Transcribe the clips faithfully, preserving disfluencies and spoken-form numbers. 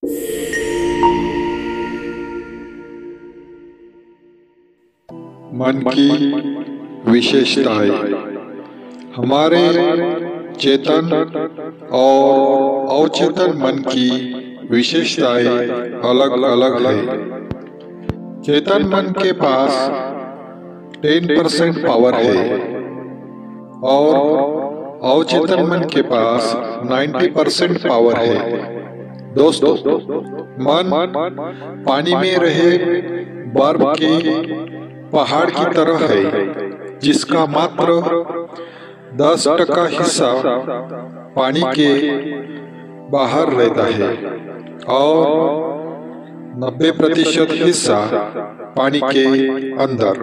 मन की विशेषताएं। हमारे चेतन और अवचेतन मन की विशेषताएं अलग अलग है। चेतन मन के पास टेन परसेंट पावर है और अवचेतन मन के पास नाइन्टी परसेंट पावर है। दोस्तों, मन पानी में रहे बर्फ के पहाड़ की तरह है, जिसका मात्र दस टका हिस्सा पानी के बाहर रहता है और नब्बे प्रतिशत हिस्सा पानी के अंदर।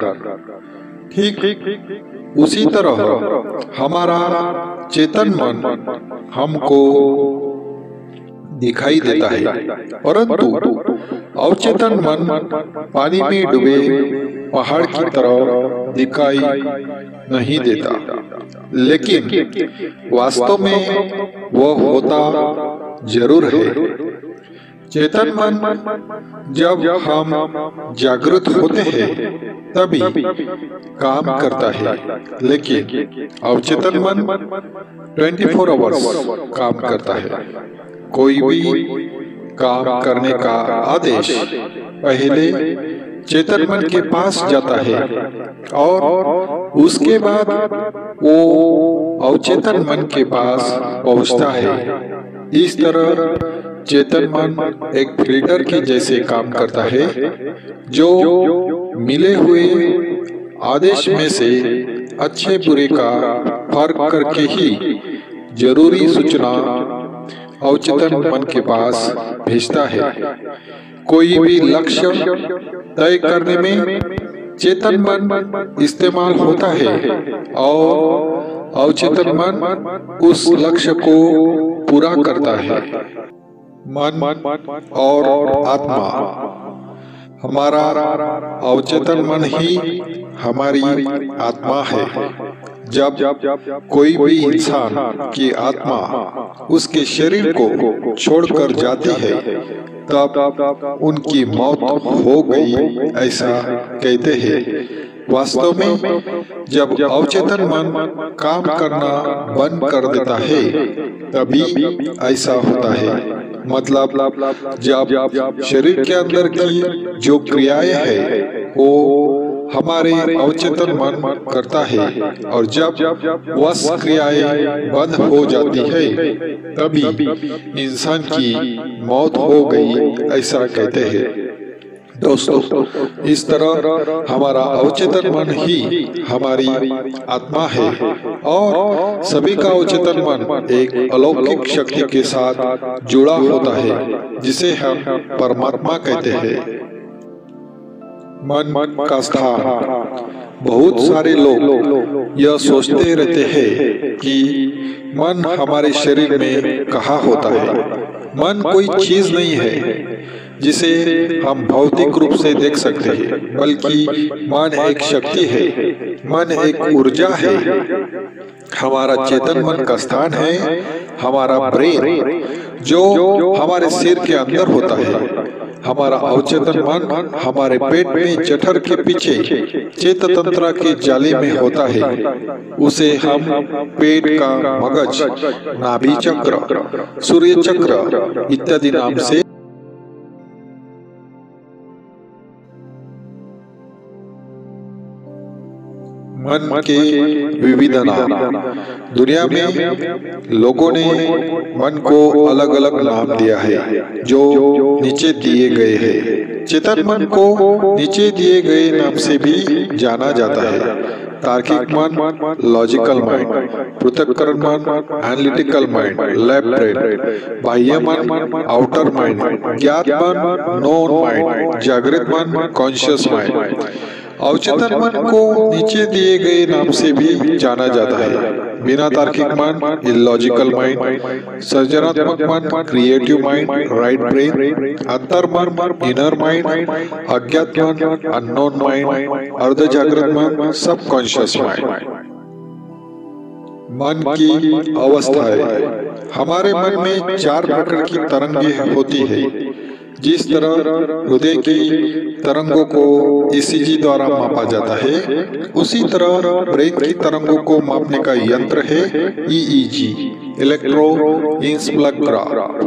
ठीक उसी तरह हमारा चेतन मन हमको दिखाई देता है, परंतु अवचेतन मन पानी में डूबे पहाड़ की तरह दिखाई नहीं देता, लेकिन वास्तव में वह होता जरूर है। चेतन मन जब हम जागृत होते हैं तभी काम करता है, लेकिन अवचेतन मन चौबीस आवर्स काम करता है। कोई भी काम करने का आदेश पहले चेतन मन के पास जाता है और उसके बाद वो अवचेतन मन के पास पहुंचता है। इस तरह चेतन मन एक फिल्टर के जैसे काम करता है, जो मिले हुए आदेश में से अच्छे बुरे का फर्क करके ही जरूरी सूचना अवचेतन मन के पास भेजता है। कोई भी लक्ष्य तय करने में चेतन मन इस्तेमाल होता है और अवचेतन मन उस लक्ष्य को पूरा करता है। मन और आत्मा। हमारा अवचेतन मन ही हमारी आत्मा है। जब कोई भी इंसान की आत्मा उसके शरीर को छोड़कर जाती है, तब उनकी मौत हो गई ऐसा कहते हैं। वास्तव में जब अवचेतन मन काम करना बंद कर देता है, तभी ऐसा होता है। मतलब जब शरीर के अंदर की जो क्रियाएं हैं वो हमारे अवचेतन मन करता है, और जब वह क्रियाएं बंद हो जाती है तभी इंसान की मौत हो गई ऐसा कहते हैं। दोस्तों, इस तरह हमारा अवचेतन मन ही हमारी आत्मा है और सभी का अवचेतन मन एक अलौकिक शक्ति के साथ जुड़ा होता है, जिसे हम परमात्मा कहते हैं। मन का स्थान। बहुत सारे लोग यह सोचते रहते हैं कि मन हमारे शरीर में कहाँ होता है। मन कोई चीज नहीं है जिसे हम भौतिक रूप से देख सकते हैं, बल्कि मन एक शक्ति है, मन एक ऊर्जा है। हमारा चेतन मन का स्थान है हमारा ब्रेन, जो हमारे सिर के अंदर होता है। हमारा अवचेतन मन हमारे पेट में जठर के पीछे चेत तंत्र के जाले में होता है। उसे हम पेट का मगज, नाभि चक्र, सूर्य चक्र इत्यादि नाम से मन के विविध नाम। दुनिया में लोगों ने मन को अलग अलग नाम दिया है, जो नीचे दिए गए हैं। चेतन मन को नीचे दिए गए नाम से भी जाना जाता है। तार्किक मन, लॉजिकल माइंड, पृथक्करण मन, एनालिटिकल माइंड, लैब ब्रेन, बाह्य मन, आउटर माइंड, ज्ञात मन, नोन माइंड, जागृत मन, कॉन्शियस माइंड। अवचेतन मन को नीचे दिए गए नाम से भी जाना जाता है। बिना तार्किक मन, इलॉजिकल माइंड, सृजनात्मक मन, क्रिएटिव माइंड, राइट ब्रेन, अंतर मन, इनर माइंड, अज्ञात मन, अननोन माइंड, अर्ध जागृत मन, सबकॉन्शियस माइंड। मन की अवस्थाएं। हमारे मन में चार प्रकार की तरंगें होती है। जिस तरह हृदय की तरंगों को ईसीजी द्वारा मापा जाता है, उसी तरह ब्रेन की तरंगों को मापने का यंत्र है EEG, electroencephalograph.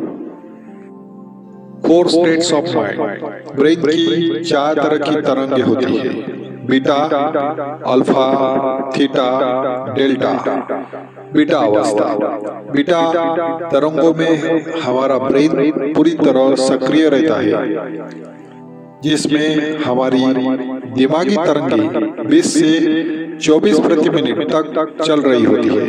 Four states of mind. Brain की चार तरह की तरंगें होती है, beta, alpha, theta, delta. Beta अवस्था। बीटा तरंगों में हमारा ब्रेन पूरी तरह सक्रिय रहता है, जिसमें हमारी दिमागी तरंगें बीस से चौबीस प्रति मिनट तक चल रही होती है।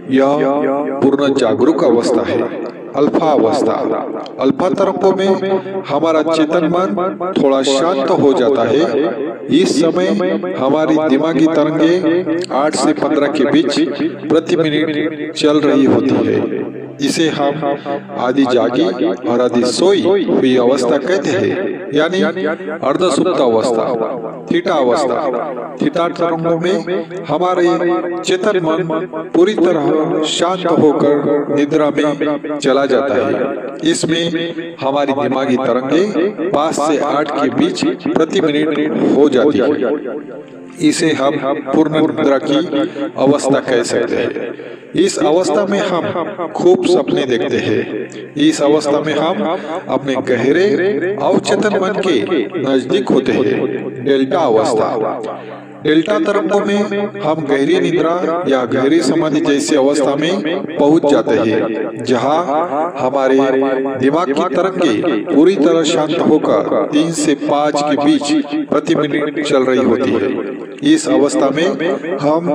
यह पूर्ण जागरूक अवस्था है। अल्फा अवस्था। अल्फा तरंगों में हमारा चेतन मन थोड़ा शांत हो जाता है। इस समय हमारी दिमागी तरंगें आठ से पंद्रह के बीच प्रति मिनट चल रही होती है। इसे हम आधी जागी और आधी सोई हुई अवस्था कहते हैं, यानी अर्धसुप्त अवस्था। थीटा अवस्था। थीटा तरंगों में हमारे चेतन मन पूरी तरह शांत होकर निद्रा में चला जाता है। इसमें हमारी दिमागी तरंगें पाँच से आठ के बीच प्रति मिनट हो जाती है। इसे हम पूर्ण निद्रा की अवस्था कह सकते हैं। इस अवस्था में हम खूब सपने देखते हैं। इस अवस्था में हम अपने गहरे अवचेतन मन के नजदीक होते हैं। डेल्टा अवस्था। डेल्टा तरंगों में हम गहरी निद्रा या गहरी समाधि जैसी अवस्था में पहुंच जाते हैं, जहां हमारे दिमाग की तरंगें पूरी तरह शांत होकर तीन से पाँच के बीच प्रति मिनट चल रही होती है। इस अवस्था में हम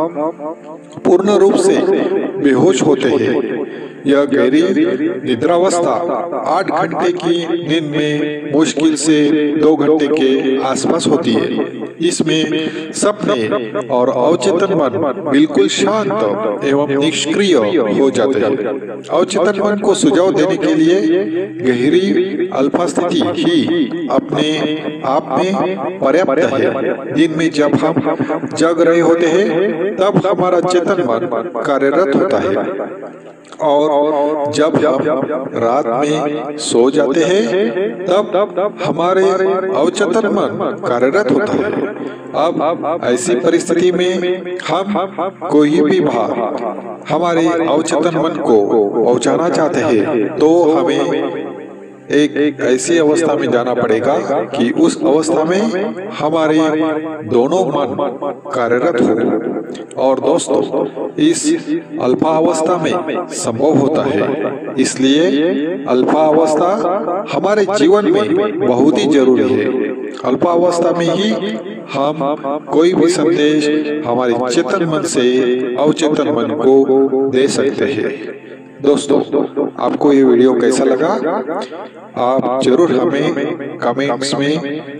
पूर्ण रूप से बेहोश होते हैं। यह गहरी निद्रावस्था आठ घंटे की नींद में मुश्किल से दो घंटे के आसपास होती है। इसमें सपने और अवचेतन मन बिल्कुल शांत एवं निष्क्रिय हो जाते हैं। अवचेतन मन को सुझाव देने के लिए गहरी अल्फा स्थिति ही अपने आप में पर्याप्त है। दिन में जब हम जग रहे होते हैं, तब हमारा चेतन मन कार्यरत होता है, और जब हम रात में सो जाते हैं, तब हमारे अवचेतन मन कार्यरत होता है। अब ऐसी परिस्थिति में हम कोई भी भाव हमारे अवचेतन मन को पहुंचाना चाहते हैं, तो हमें एक ऐसी अवस्था में जाना पड़ेगा कि उस अवस्था में हमारे दोनों मन कार्यरत हो। और दोस्तों, इस अल्फा अवस्था में संभव होता है। इसलिए अल्फा अवस्था हमारे जीवन में बहुत ही जरूरी है। अल्फा अवस्था में ही हम कोई भी संदेश हमारे चेतन मन से अवचेतन मन को दे सकते हैं। दोस्तों, आपको ये वीडियो कैसा लगा? आप जरूर हमें कमेंट्स में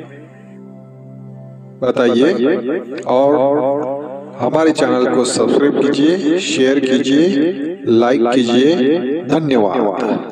बताइए, और हमारे चैनल को सब्सक्राइब कीजिए, शेयर कीजिए, लाइक कीजिए। धन्यवाद।